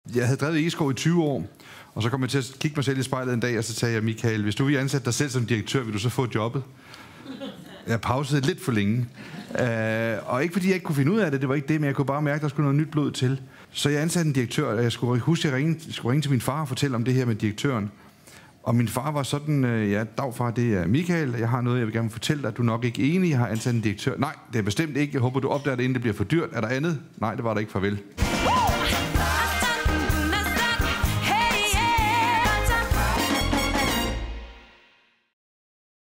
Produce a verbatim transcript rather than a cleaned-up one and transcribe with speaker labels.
Speaker 1: Jeg havde drevet Egeskov i tyve år, og så kom jeg til at kigge mig selv i spejlet en dag, og så sagde jeg, Michael, hvis du vil ansætte dig selv som direktør, vil du så få jobbet? Jeg pausede lidt for længe. Uh, og ikke fordi jeg ikke kunne finde ud af det, det var ikke det, men jeg kunne bare mærke, at der skulle noget nyt blod til. Så jeg ansatte en direktør, og jeg skulle huske, at jeg ringede, skulle ringe til min far og fortælle om det her med direktøren. Og min far var sådan, uh, ja, dagfar, det er Michael, jeg har noget, jeg vil gerne fortælle dig, du er nok ikke enig, jeg har ansat en direktør. Nej, det er bestemt ikke, jeg håber, du opdager det, inden det bliver for dyrt. Er der andet? Nej, det var der ikke, farvel.